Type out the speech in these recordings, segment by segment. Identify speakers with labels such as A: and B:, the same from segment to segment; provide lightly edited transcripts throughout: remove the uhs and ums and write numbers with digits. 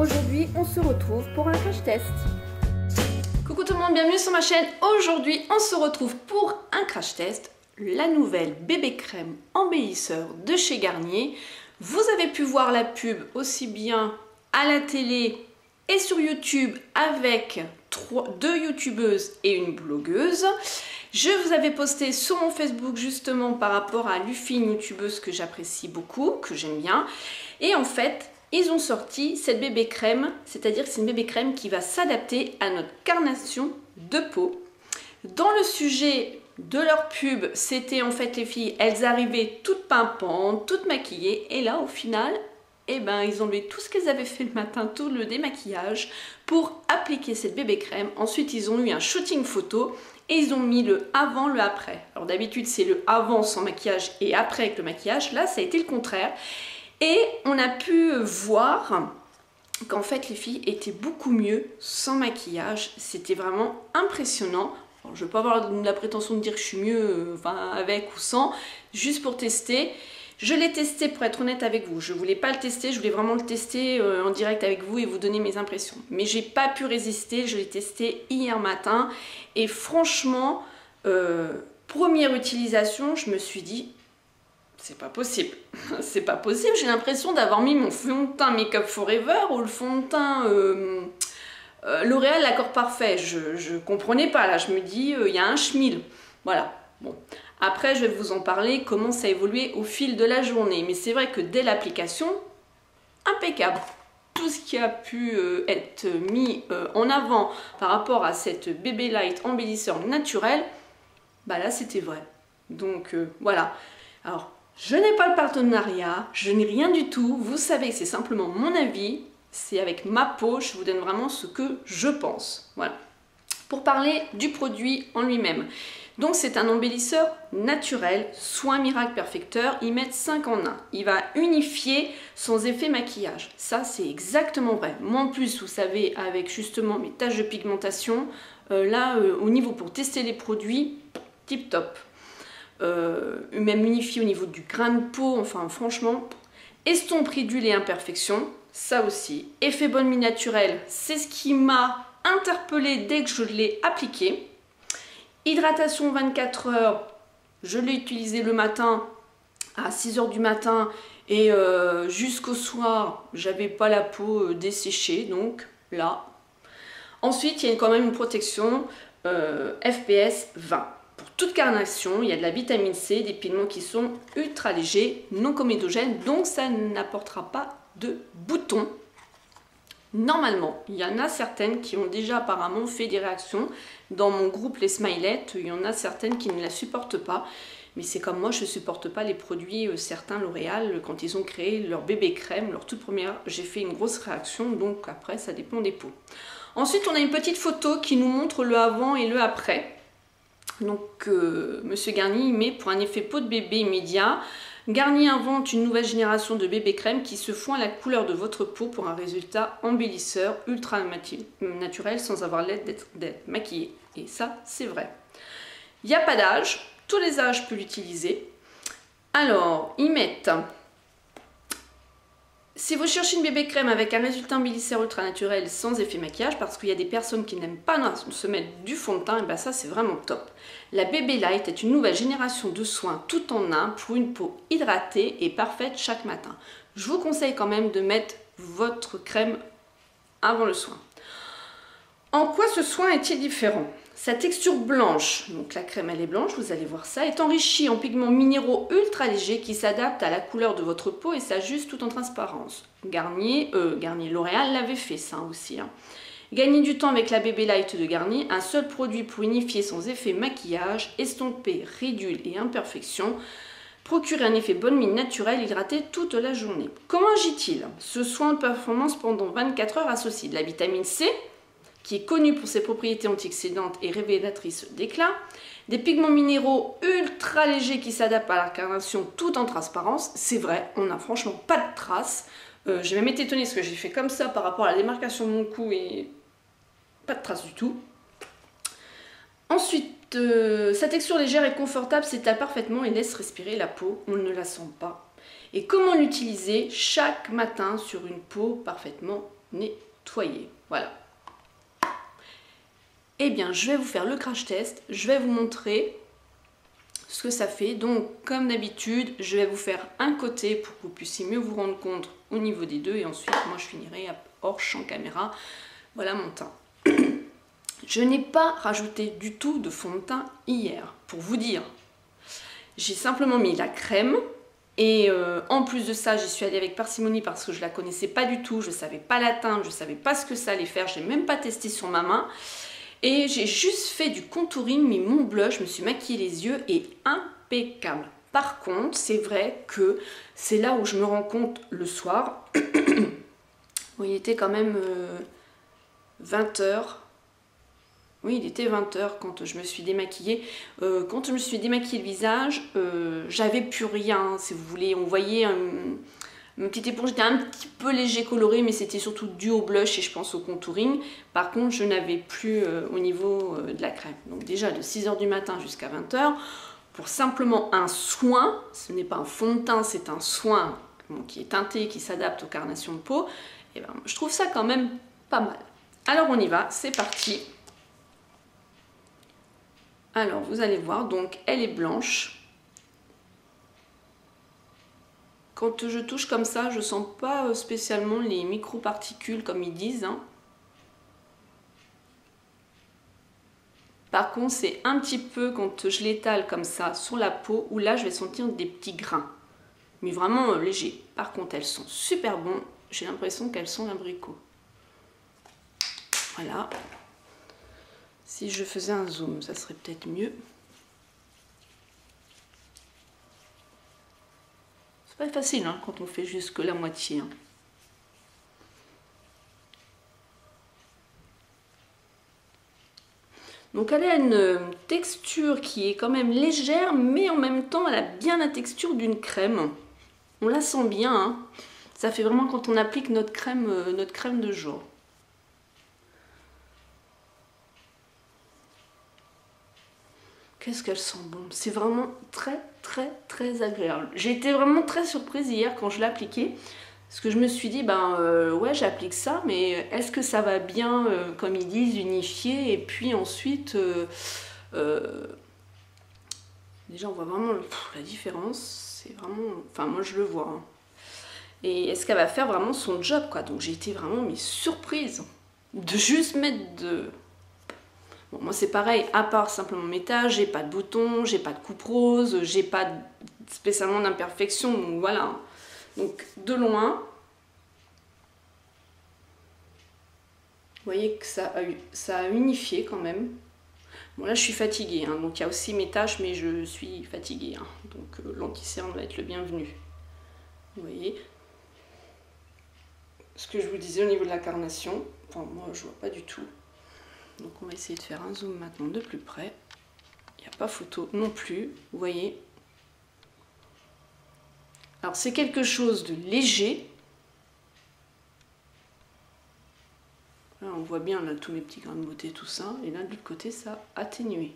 A: Aujourd'hui, on se retrouve pour un crash test.
B: Coucou tout le monde, bienvenue sur ma chaîne. Aujourd'hui, on se retrouve pour un crash test. La nouvelle bébé crème embellisseur de chez Garnier. Vous avez pu voir la pub aussi bien à la télé et sur YouTube avec deux youtubeuses et une blogueuse. Je vous avais posté sur mon Facebook justement par rapport à Luffy, une youtubeuse que j'apprécie beaucoup, que j'aime bien. Et en fait, ils ont sorti cette bébé crème, c'est-à-dire que c'est une bébé crème qui va s'adapter à notre carnation de peau. Dans le sujet de leur pub, c'était en fait les filles, elles arrivaient toutes pimpantes, toutes maquillées, et là au final, eh ben, ils ont enlevé tout ce qu'elles avaient fait le matin, tout le démaquillage, pour appliquer cette bébé crème. Ensuite, ils ont eu un shooting photo et ils ont mis le avant, le après. Alors d'habitude, c'est le avant sans maquillage et après avec le maquillage. Là, ça a été le contraire. Et on a pu voir qu'en fait, les filles étaient beaucoup mieux sans maquillage. C'était vraiment impressionnant. Alors, je ne vais pas avoir la prétention de dire que je suis mieux avec ou sans, juste pour tester. Je l'ai testé pour être honnête avec vous. Je ne voulais pas le tester, je voulais vraiment le tester en direct avec vous et vous donner mes impressions. Mais j'ai pas pu résister, je l'ai testé hier matin. Et franchement, première utilisation, je me suis dit, c'est pas possible. C'est pas possible, j'ai l'impression d'avoir mis mon fond de teint Make Up Forever ou le fond de teint L'Oréal L'Accord Parfait. Je comprenais pas là, je me dis, il y a un schmil. Voilà, bon. Après, je vais vous en parler, comment ça a évolué au fil de la journée. Mais c'est vrai que dès l'application, impeccable. Tout ce qui a pu être mis en avant par rapport à cette Bébé Light embellisseur naturel, bah là, c'était vrai. Donc, voilà. Alors, je n'ai pas le partenariat, je n'ai rien du tout. Vous savez que c'est simplement mon avis. C'est avec ma peau, je vous donne vraiment ce que je pense. Voilà. Pour parler du produit en lui-même. Donc c'est un embellisseur naturel, soin miracle perfecteur, ils mettent 5 en 1. Il va unifier sans effet maquillage. Ça c'est exactement vrai. Moi en plus, vous savez, avec justement mes taches de pigmentation, au niveau pour tester les produits, tip top. Même unifié au niveau du grain de peau, enfin franchement, estompe ridule et imperfection, ça aussi. Effet bonne mine naturel, c'est ce qui m'a interpellée dès que je l'ai appliqué. Hydratation 24 heures, je l'ai utilisé le matin à 6 h du matin et jusqu'au soir, j'avais pas la peau desséchée, donc là. Ensuite, il y a quand même une protection FPS 20. Pour toute carnation, il y a de la vitamine C, des pigments qui sont ultra légers, non comédogènes, donc ça n'apportera pas de boutons. Normalement, il y en a certaines qui ont déjà apparemment fait des réactions. Dans mon groupe Les Smilettes, il y en a certaines qui ne la supportent pas. Mais c'est comme moi, je ne supporte pas les produits, certains L'Oréal, quand ils ont créé leur bébé crème, leur toute première, j'ai fait une grosse réaction, donc après ça dépend des peaux. Ensuite, on a une petite photo qui nous montre le avant et le après. Donc, Monsieur Garnier, il met pour un effet peau de bébé immédiat. Garnier invente une nouvelle génération de bébé crème qui se font à la couleur de votre peau pour un résultat embellisseur ultra naturel sans avoir l'aide d'être maquillé. Et ça, c'est vrai. Il n'y a pas d'âge, tous les âges peuvent l'utiliser. Alors, ils mettent... Si vous cherchez une bébé crème avec un résultat embellisseur ultra naturel sans effet maquillage, parce qu'il y a des personnes qui n'aiment pas se mettre du fond de teint, et ben ça c'est vraiment top. La Bébé Light est une nouvelle génération de soins tout en un pour une peau hydratée et parfaite chaque matin. Je vous conseille quand même de mettre votre crème avant le soin. En quoi ce soin est-il différent? Sa texture blanche, donc la crème elle est blanche, vous allez voir ça, est enrichie en pigments minéraux ultra légers qui s'adaptent à la couleur de votre peau et s'ajustent tout en transparence. Garnier L'Oréal l'avait fait ça aussi. Gagnez du temps avec la Bébé Light de Garnier, un seul produit pour unifier sans effet maquillage, estomper ridules et imperfections, procurer un effet bonne mine naturel hydraté toute la journée. Comment agit-il? Ce soin de performance pendant 24 heures associe de la vitamine C, qui est connue pour ses propriétés antioxydantes et révélatrices d'éclat, des pigments minéraux ultra légers qui s'adaptent à la carnation tout en transparence. C'est vrai, on n'a franchement pas de traces. J'ai même été étonnée parce que j'ai fait comme ça par rapport à la démarcation de mon cou et pas de traces du tout. Ensuite, sa texture légère et confortable s'étale parfaitement et laisse respirer la peau. On ne la sent pas. Et comment l'utiliser chaque matin sur une peau parfaitement nettoyer. Voilà. Eh bien, je vais vous faire le crash test. Je vais vous montrer ce que ça fait. Donc, comme d'habitude, je vais vous faire un côté pour que vous puissiez mieux vous rendre compte au niveau des deux. Et ensuite, moi, je finirai hors champ caméra. Voilà mon teint. Je n'ai pas rajouté du tout de fond de teint hier, pour vous dire. J'ai simplement mis la crème. Et en plus de ça, j'y suis allée avec parcimonie parce que je la connaissais pas du tout. Je savais pas la teindre, je savais pas ce que ça allait faire. Je n'ai même pas testé sur ma main. Et j'ai juste fait du contouring, mis mon blush, je me suis maquillée les yeux et impeccable. Par contre, c'est vrai que c'est là où je me rends compte le soir. Bon, il était quand même 20 h. Oui, il était 20 h quand je me suis démaquillée. Quand je me suis démaquillée le visage, j'avais plus rien, si vous voulez. On voyait une petite éponge, était un petit peu léger coloré, mais c'était surtout dû au blush et je pense au contouring. Par contre, je n'avais plus au niveau de la crème. Donc déjà, de 6 h du matin jusqu'à 20 h, pour simplement un soin, ce n'est pas un fond de teint, c'est un soin qui est teinté, qui s'adapte aux carnations de peau, et ben, je trouve ça quand même pas mal. Alors on y va, c'est parti. Alors vous allez voir, donc elle est blanche. Quand je touche comme ça, je sens pas spécialement les microparticules comme ils disent. Hein. Par contre, c'est un petit peu quand je l'étale comme ça sur la peau, où là je vais sentir des petits grains. Mais vraiment légers. Par contre, elles sont super bonnes. J'ai l'impression qu'elles sont l'abricot. Voilà. Si je faisais un zoom, ça serait peut-être mieux. C'est pas facile hein, quand on fait juste que la moitié. Hein. Donc elle a une texture qui est quand même légère, mais en même temps elle a bien la texture d'une crème. On la sent bien. Hein. Ça fait vraiment quand on applique notre crème de jour. Qu'est-ce qu'elle sent bon. C'est vraiment très agréable. J'ai été vraiment très surprise hier quand je l'ai appliqué. Parce que je me suis dit, ouais j'applique ça, mais est-ce que ça va bien, comme ils disent, unifier. Et puis ensuite, déjà on voit vraiment la différence. C'est vraiment, enfin moi je le vois. Hein. Et est-ce qu'elle va faire vraiment son job quoi. Donc j'ai été vraiment surprise de juste mettre de... Bon, moi c'est pareil, à part simplement mes taches, j'ai pas de boutons, j'ai pas de coupe rose, j'ai pas spécialement d'imperfection, donc voilà. Donc de loin, vous voyez que ça a unifié quand même. Bon là je suis fatiguée, hein, donc il y a aussi mes taches, mais je suis fatiguée, hein, donc l'anti-cerne va être le bienvenu. Vous voyez ce que je vous disais au niveau de la carnation, enfin moi je vois pas du tout. Donc on va essayer de faire un zoom maintenant de plus près. Il n'y a pas photo non plus, vous voyez. Alors c'est quelque chose de léger. Là on voit bien là tous mes petits grains de beauté, tout ça. Et là de l'autre côté ça a atténué.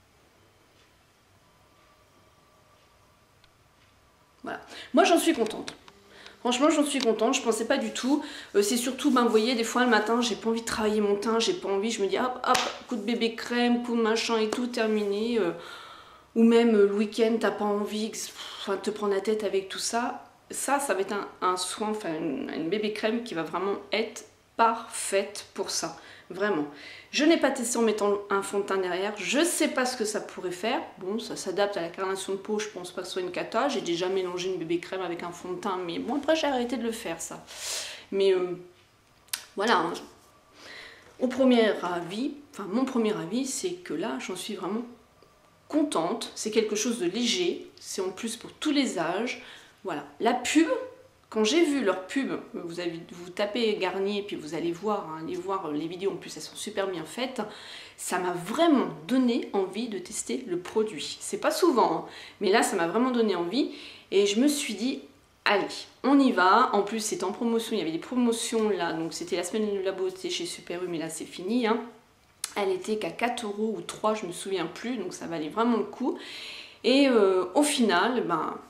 B: Voilà. Moi j'en suis contente. Franchement, j'en suis contente, je pensais pas du tout. C'est surtout, vous voyez, des fois le matin, j'ai pas envie de travailler mon teint, j'ai pas envie, je me dis hop, hop, coup de bébé crème, coup de machin et tout, terminé. Ou même le week-end, t'as pas envie de te prendre la tête avec tout ça. Ça va être un soin, enfin une bébé crème qui va vraiment être parfaite pour ça. Vraiment. Je n'ai pas testé en mettant un fond de teint derrière. Je sais pas ce que ça pourrait faire. Bon, ça s'adapte à la carnation de peau. Je pense pas que ce soit une cata. J'ai déjà mélangé une bébé crème avec un fond de teint. Mais bon, après, j'ai arrêté de le faire, ça. Mais voilà. Hein. Au premier avis, enfin, mon premier avis, c'est que là, j'en suis vraiment contente. C'est quelque chose de léger. C'est en plus pour tous les âges. Voilà. La pub... Quand j'ai vu leur pub, vous tapez Garnier puis vous allez voir, hein, allez voir les vidéos, en plus elles sont super bien faites, ça m'a vraiment donné envie de tester le produit. C'est pas souvent, hein, mais là ça m'a vraiment donné envie et je me suis dit, allez, on y va. En plus c'est en promotion, il y avait des promotions là, donc c'était la semaine de la beauté chez Super U, mais là c'est fini. Hein. Elle était qu'à 4 € ou 3, je me souviens plus, donc ça valait vraiment le coup. Et au final,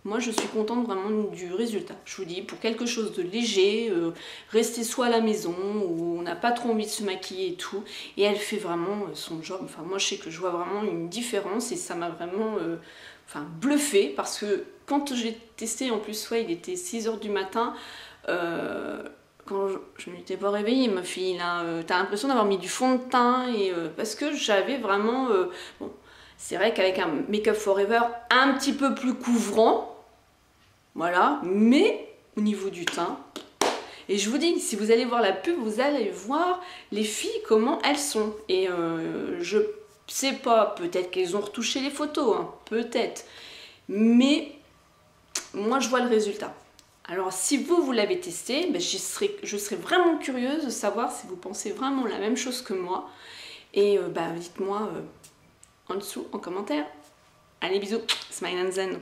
B: moi je suis contente vraiment du résultat. Je vous dis, pour quelque chose de léger, rester soit à la maison où on n'a pas trop envie de se maquiller et tout, et elle fait vraiment son job. Enfin moi je sais que je vois vraiment une différence et ça m'a vraiment bluffé, parce que quand j'ai testé, en plus ouais, il était 6 h du matin, quand je m'étais pas réveillée, ma fille, là, t'as l'impression d'avoir mis du fond de teint, et parce que j'avais vraiment... bon, c'est vrai qu'avec un Make Up Forever un petit peu plus couvrant, voilà, mais au niveau du teint, et je vous dis, si vous allez voir la pub, vous allez voir les filles, comment elles sont. Et je sais pas, peut-être qu'elles ont retouché les photos, hein, peut-être, mais moi je vois le résultat. Alors si vous l'avez testé, ben, je serais vraiment curieuse de savoir si vous pensez vraiment la même chose que moi. Et dites-moi en dessous en commentaire. Allez, bisous, smile and zen.